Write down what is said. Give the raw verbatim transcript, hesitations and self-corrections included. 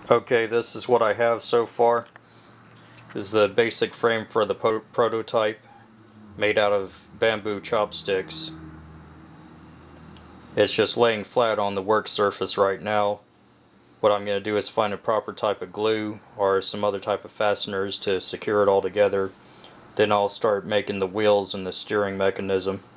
Okay, this is what I have so far. This is the basic frame for the po prototype, made out of bamboo chopsticks. It's just laying flat on the work surface right now. What I'm going to do is find a proper type of glue or some other type of fasteners to secure it all together. Then I'll start making the wheels and the steering mechanism.